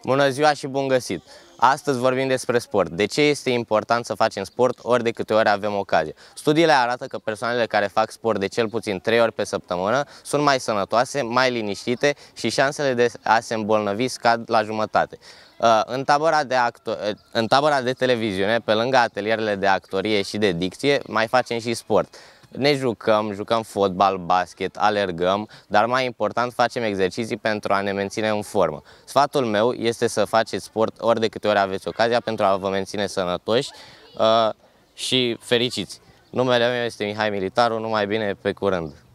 Bună ziua și bun găsit! Astăzi vorbim despre sport. De ce este important să facem sport ori de câte ori avem ocazie? Studiile arată că persoanele care fac sport de cel puțin 3 ori pe săptămână sunt mai sănătoase, mai liniștite și șansele de a se îmbolnăvi scad la jumătate. În tabăra de televiziune, pe lângă atelierele de actorie și de dicție, mai facem și sport. Ne jucăm fotbal, basket, alergăm, dar mai important facem exerciții pentru a ne menține în formă. Sfatul meu este să faceți sport ori de câte ori aveți ocazia pentru a vă menține sănătoși și fericiți. Numele meu este Mihai Militaru, numai bine, pe curând!